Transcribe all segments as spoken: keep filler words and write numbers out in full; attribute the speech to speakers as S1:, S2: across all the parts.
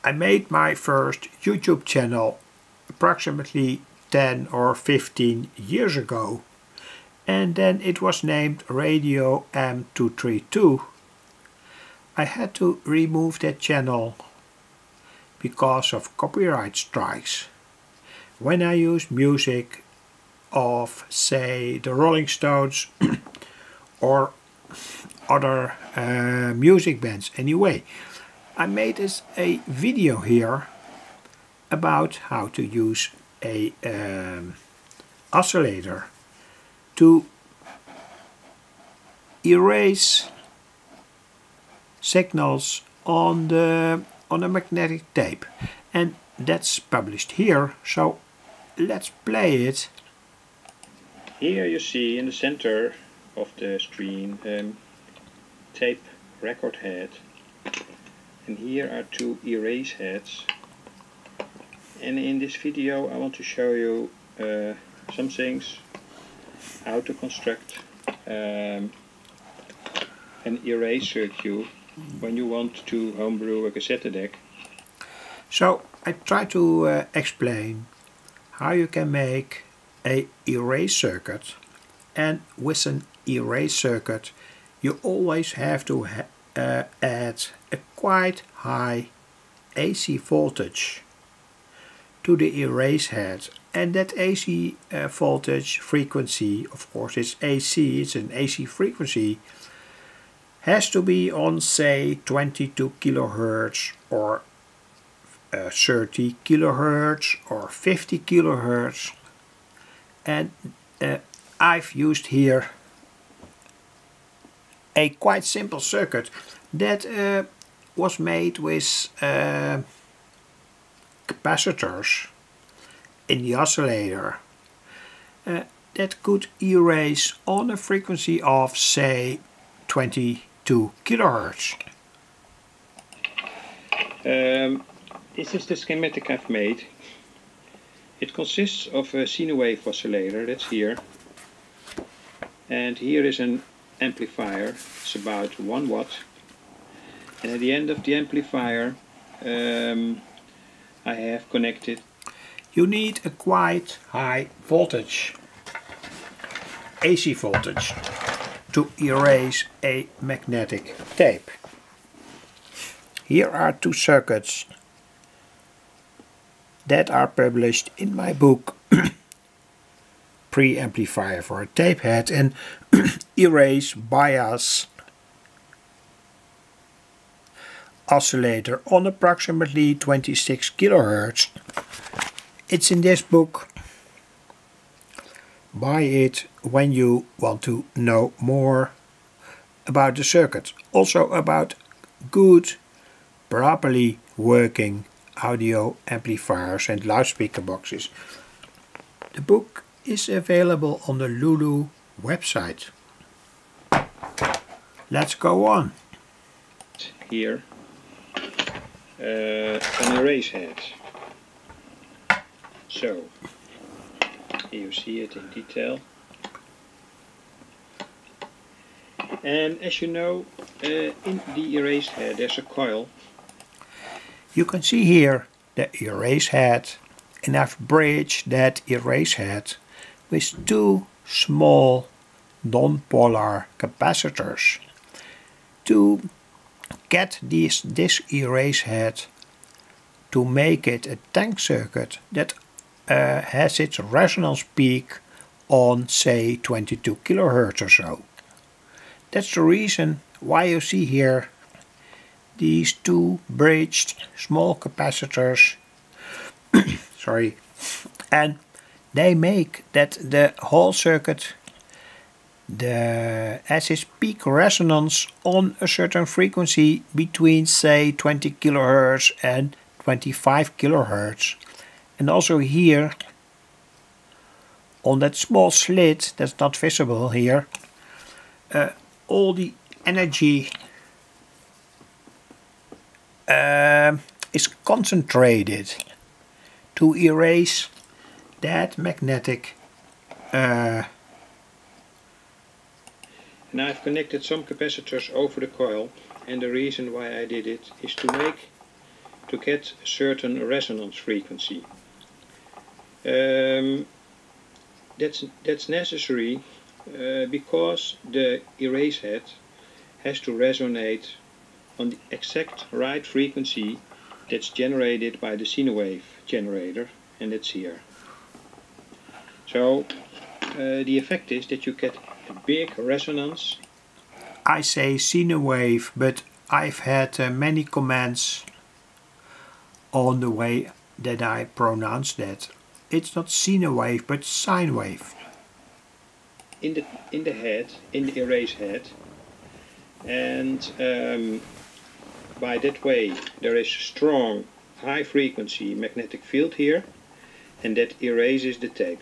S1: I made my first YouTube channel approximately ten or fifteen years ago, and then it was named Radio M two thirty-two. I had to remove that channel because of copyright strikes. When I use music of, say, the Rolling Stones or other uh, music bands. Anyway, I made this a video here about how to use a um, oscillator to erase signals on the on a magnetic tape, and that's published here, so let's play it.
S2: Here you see in the center of the screen um, tape record head, and here are two erase heads, and in this video I want to show you uh, some things, how to construct um, an erase circuit when you want to homebrew a cassette deck.
S1: So I try to uh, explain how you can make a erase circuit, and with an erase circuit you always have to ha uh, add a quite high A C voltage to the erase head, and that A C uh, voltage frequency, of course it's A C, it's an A C frequency, has to be on, say, twenty-two kilohertz or uh, thirty kilohertz or fifty kilohertz. And uh, I've used here a quite simple circuit that uh, was made with uh, capacitors in the oscillator uh, that could erase on a frequency of, say, twenty-two kilohertz.
S2: Um, this is the schematic I've made. It consists of a sine wave oscillator, that's here, and here is an amplifier. It's about one watt, and at the end of the amplifier um, I have connected.
S1: You need a quite high voltage, A C voltage, to erase a magnetic tape. Here are two circuits that are published in my book Preamplifier for a Tape Head and Erase Bias Oscillator on approximately twenty-six kilohertz. It's in this book. Buy it when you want to know more about the circuit, also about good, properly working audio amplifiers and loudspeaker boxes. The book is available on the Lulu website. Let's go on.
S2: Here uh, an erase head. So here you see it in detail, and as you know, uh, in the erase head there's a coil.
S1: You can see here the erase head, and I've bridged that erase head with two small non-polar capacitors to get this, this erase head to make it a tank circuit that uh, has its resonance peak on, say, twenty-two kilohertz or so. That's the reason why you see here these two bridged small capacitors sorry, and they make that the whole circuit the has its peak resonance on a certain frequency between, say, twenty kilohertz and twenty-five kilohertz. And also here on that small slit that's not visible here, uh, all the energy uh, is concentrated to erase that magnetic uh,
S2: Now I've connected some capacitors over the coil, and the reason why I did it is to make to get a certain resonance frequency. Um, that's, that's necessary uh, because the erase head has to resonate on the exact right frequency that's generated by the sine wave generator, and it's here. So uh, the effect is that you get a big resonance.
S1: I say sine wave, but I've had uh, many comments on the way that I pronounce that. It's not sine wave, but sine wave.
S2: In the in the head, in the erase head, and um, by that way there is a strong high frequency magnetic field here, and that erases the tape.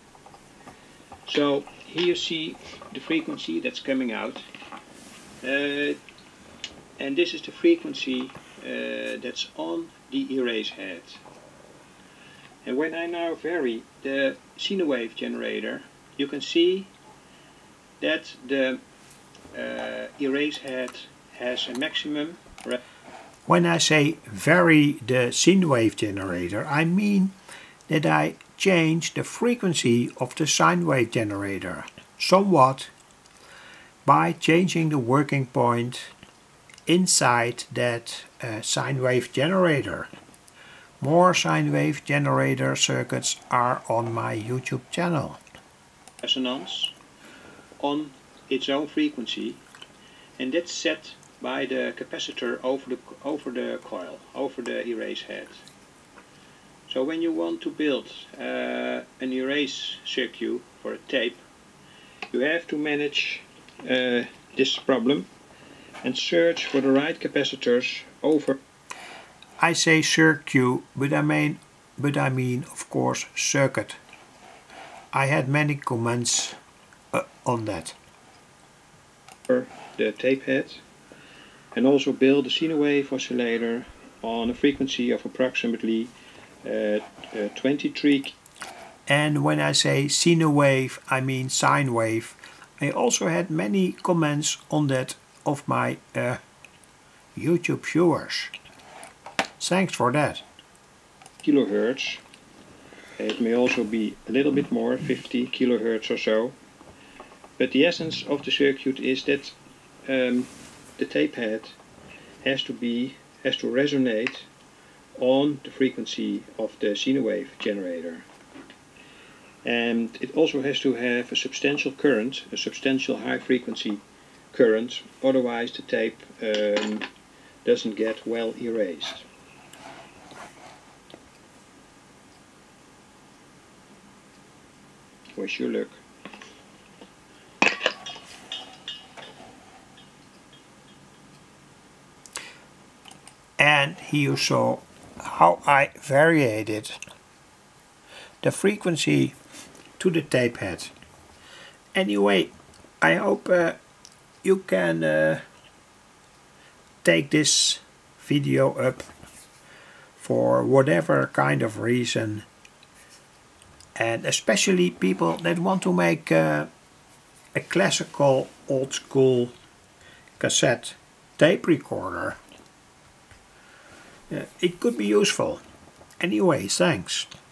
S2: So here you see the frequency that's coming out, uh, and this is the frequency uh, that's on the erase head. And when I now vary the sine wave generator, you can see that the uh, erase head has a maximum.
S1: When I say vary the sine wave generator, I mean that I change the frequency of the sine wave generator somewhat by changing the working point inside that uh, sine wave generator. More sine wave generator circuits are on my YouTube channel.
S2: Resonance on its own frequency, and that's set by the capacitor over the over the coil, over the erase head. So when you want to build uh, an erase circuit for a tape, you have to manage uh, this problem and search for the right capacitors over.
S1: I say circuit, but I mean, but I mean of course circuit. I had many comments uh, on that.
S2: The tape head, and also build a sine wave oscillator on a frequency of approximately uh, uh, twenty-three.
S1: And when I say sine wave, I mean sine wave. I also had many comments on that of my uh, YouTube viewers. Thanks for that.
S2: Kilohertz. It may also be a little bit more, fifty kilohertz or so. But the essence of the circuit is that um, the tape head has to be has to resonate on the frequency of the sine wave generator, and it also has to have a substantial current, a substantial high frequency current, otherwise the tape um, doesn't get well erased. Wish you luck.
S1: And here you saw how I variated the frequency to the tape head. Anyway, I hope uh, you can uh, take this video up for whatever kind of reason, and especially people that want to make uh, a classical old school cassette tape recorder. Uh, it could be useful. Anyway, thanks.